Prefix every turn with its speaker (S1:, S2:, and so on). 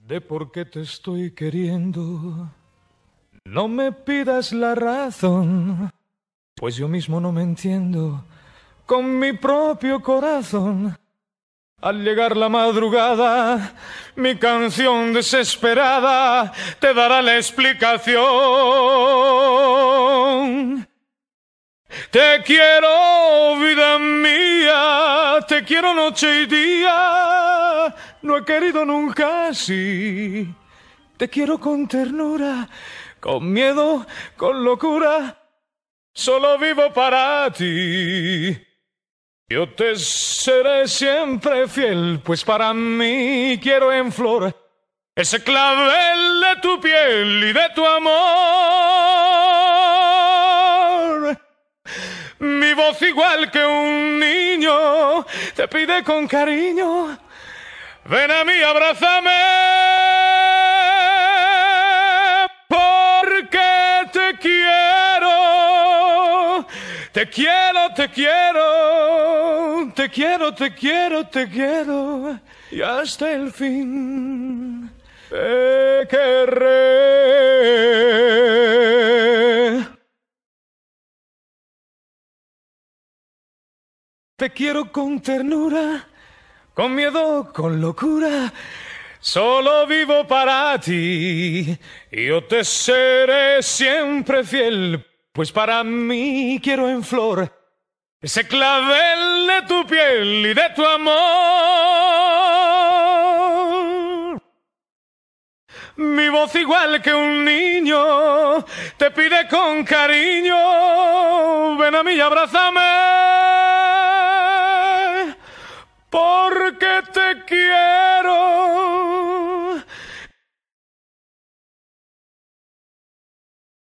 S1: de por qué te estoy queriendo. No me pidas la razón, pues yo mismo no me entiendo con mi propio corazón. Al llegar la madrugada, mi canción desesperada te dará la explicación. Te quiero, vida mía, te quiero noche y día. No he querido nunca así. Te quiero con ternura, con miedo, con locura. Solo vivo para ti. Yo te seré siempre fiel, pues para mí quiero en flor ese clavel de tu piel y de tu amor. Mi voz igual que un niño te pide con cariño, ven a mí, abrázame, porque te quiero, te quiero, te quiero, te quiero, te quiero, te quiero, y hasta el fin te querré. Te quiero con ternura, con miedo, con locura. Solo vivo para ti, y yo te seré siempre fiel, pues para mí quiero en flor ese clavel de tu piel y de tu amor. Mi voz igual que un niño te pide con cariño, ven a mí y abrázame, porque te quiero.